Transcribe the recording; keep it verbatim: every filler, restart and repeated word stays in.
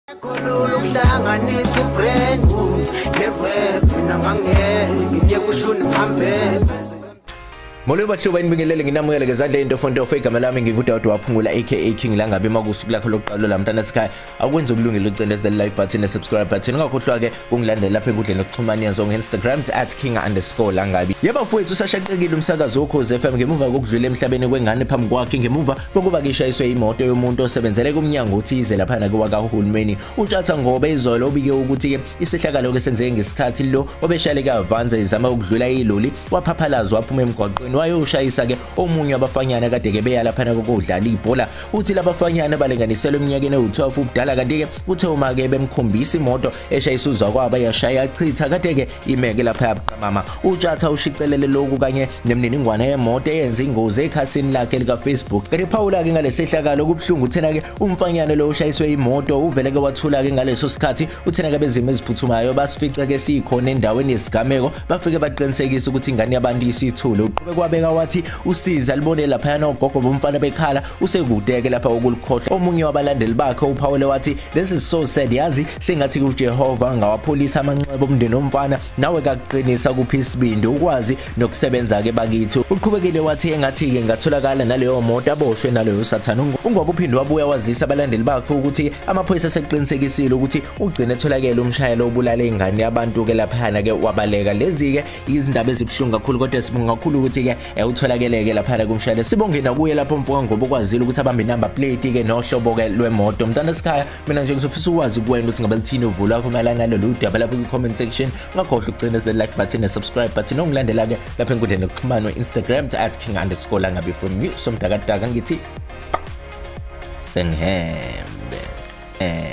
Molo bahlobo enibingelele nginamukele ngezandla into fonto of igama lami ngingudawudu waphungula aka King la ngabe makusuku lakho lokuqala la mntana sikhaya akwenza ukulungela ucindezela like button ne subscribe button ungakhohlwa ke ungilandela lapha enkundleni yokuxhumana yazo nge-Instagram at king underscore la ngabe yeba mfowethu usashaqekile umsakazo woKhozi F M ngemuva kokudlula emhlabeni kwengane phambi kwakhe ngemuva kokuba kishayiswe imoto yomuntu osebenzele kumnyango uthize lapha na kwakahulumeni uJatha Ngobe izolo obike ukuthi ke isehlakalo ke senzeke ngesikhathi lo obeshale kavanza izama ukudlula iloli waphaphalazwa waphuma emgwaqweni wayoshayisa ke omunye abafanyana kade ke beya lapha kokudlala ibhola uthi labafanyana balenganiselwe eminyakeni ewu-twelve ubudala kanti ke uthe uma ke bemkhombisa imoto eshayisa uzwa kwaba yashaya chitha kade ke imeke lapha yaqamama uJatha ushicelele lokhu kanye nemininingwane yemoto eyenza ingozi ekhasini lakhe lika Facebook kanti Paula ke ngalesehlakalo kubhlungu uthena ke umfanyana lo ushayiswe imoto uvele ke wathula ke ngaleso sikhathi uthena ke bezimo eziphuthumayo basifica ke sikhona endaweni yesigameko bafike baqinisekisa ukuthi ingane yabantu isithule uqhubeka beka wathi usiza libone lapha yana ogogo bomfana bekhala usekudeke lapha ukulikhohla omunye wabalandeli bakhe uPaul wathi this is so sad yazi sengathi uJehova ngawapolisa amanxeba omndeni omfana nawe kakuqinisa kuphi isibindi ukwazi nokusebenza ke bakithi uqhubekile wathi engathi ke ngatholakala naleyo moto aboshwe naleyo sathana ungoba uphinde wabuya wazisa abalandeli bakhe ukuthi amaphoyisa seqinisekisile ukuthi ugcine etholakele umshayeli obulale ingane yabantu ke lapha na ke wabaleka lezi ke izindaba ezibhlungu kakhulu kodwa sibonga kakhulu ukuthi ke utholakele lapha kumshayeli sibongena kuye lapho mfoka ngoba ukwazile ukuthi abambe number plate ke nohlobo ke lwemoto mntana sikhaya mina nje ngizofisa ukwazi kuwena ukuthi ngabe lithini uvulo lakho malana nalolu daba lapha ku-comment section ungakhohlwa ukucindezela like button ne subscribe button ongilandela ke lapha enkundleni yokuxhumana Instagram at king underscore la ngabe from you somdakadaka ngithi sengihembe eh